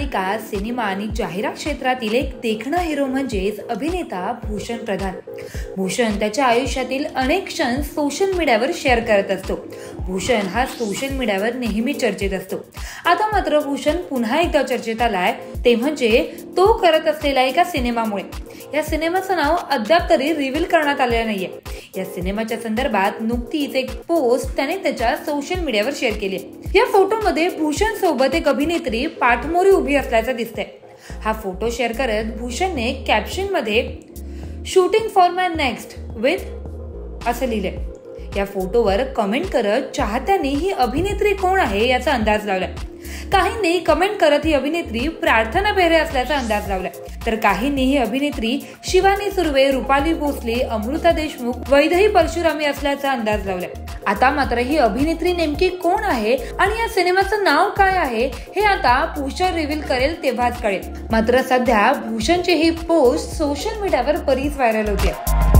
मालिका, सिनेमा आणि जाहिरात क्षेत्रातील एक देखणा हिरो म्हणजेच अभिनेता भूषण प्रधान. भूषण त्याच्या आयुष्यातील अनेक क्षण सोशल मीडियावर शेअर करत असतो. भूषण हा सोशल मीडियावर नेहमी चर्चेत असतो. आता मात्र भूषण पुन्हा एकदा चर्चेत आलाय, ते म्हणजे तो करत असलेल्या एका सिनेमामुळे. या सिनेमाचं नाव अद्याप तरी रिव्हील करण्यात आलेलं नाहीये. या सिनेमाच्या संदर्भात नुकतीच एक पोस्ट त्याने त्याच्या सोशल मीडियावर शेअर केली आहे. या फोटोमध्ये भूषण सोबत एक अभिनेत्री पाठमोरी उभी असल्याचं दिसतंय. हा फोटो शेअर करत भूषणने कॅप्शन मध्ये shooting for my next with असं लिहिलंय. या फोटोवर कमेंट करत चाहत्यांनी ही अभिनेत्री कोण आहे याचा अंदाज लावलाय. काहींनी कमेंट करत ही अभिनेत्री प्रार्थना बेहरे असल्याचा अंदाज लावलाय, तर काहींनी ही अभिनेत्री शिवानी सुर्वे, रुपाली भोसले, अमृता देशमुख, वैदेही परशुरामी असल्याचा अंदाज लावलाय. आता मात्र ही अभिनेत्री नेमकी कोण आहे आणि या सिनेमाचं नाव काय आहे हे आता भूषण रिव्हील करेल तेव्हाच कळेल. मात्र सध्या भूषणची ही पोस्ट सोशल मीडियावर बरीच व्हायरल होते.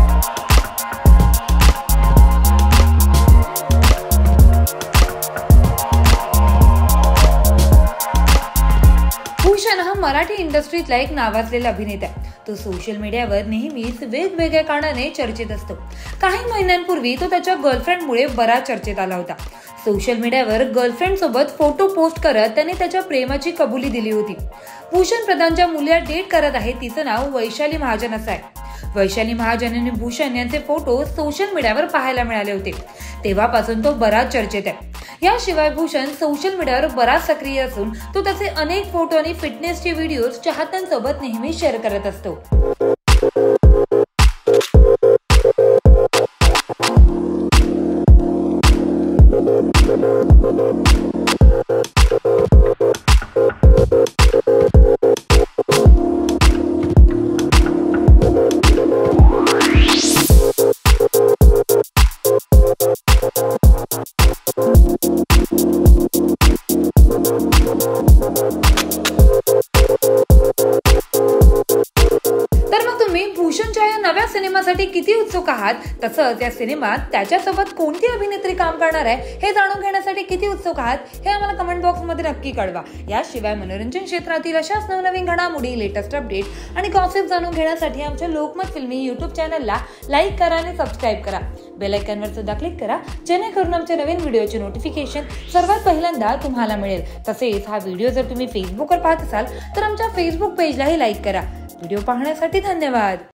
भूषण हा मराठी इंडस्ट्रीतला एक नावाजलेला अभिनेता आहे. तो सोशल मीडियावर नेहमीच वेगवेगळ्या कारणाने चर्चेत असतो. काही महिन्यांपूर्वी तो त्याच्या गर्लफ्रेंडमुळे बराच चर्चेत आला होता. सोशल मीडियावर गर्लफ्रेंड सोबत फोटो पोस्ट करत त्याने त्याच्या प्रेमाची कबुली दिली होती. भूषण प्रधानच्या मुलीला डेट करत आहे, तिचं नाव वैशाली महाजन असं आहे. वैशाली महाजन आणि भूषण यांचे फोटो सोशल मीडियावर पाहायला मिळाले होते. तेव्हापासून तो बराच चर्चेत आहे. याशिवाय भूषण सोशल मीडियावर बराच सक्रिय असून तो त्याचे अनेक फोटो आणि फिटनेसचे व्हिडिओज चाहत्यांसोबत नेहमी शेअर करत असतो. भूषणच्या या नव्या सिनेमासाठी किती उत्सुक आहात, तसंच या सिनेमात त्याच्यासोबत कोणती अभिनेत्री काम करणार आहे हे जाणून घेण्यासाठी किती उत्सुक आहात हे आम्हाला कमेंट बॉक्स मध्ये नक्की कळवा. याशिवाय मनोरंजन क्षेत्रातील अशाच नवनवीन घडामोडी, लेटेस्ट अपडेट आणि गॉसिप जाणून घेण्यासाठी आमच्या लोकमत फिल्मी युट्यूब चॅनलला लाईक करा आणि सबस्क्राईब करा. बेल आयकॉनवर सुद्धा क्लिक करा, जेणेकरून आमच्या नवीन व्हिडिओचे नोटिफिकेशन सर्वात पहिल्यांदा तुम्हाला मिळेल. तसेच हा व्हिडिओ जर तुम्ही फेसबुकवर पाहत असाल तर आमच्या फेसबुक पेजलाही लाईक करा. व्हिडिओ पाहण्यासाठी धन्यवाद.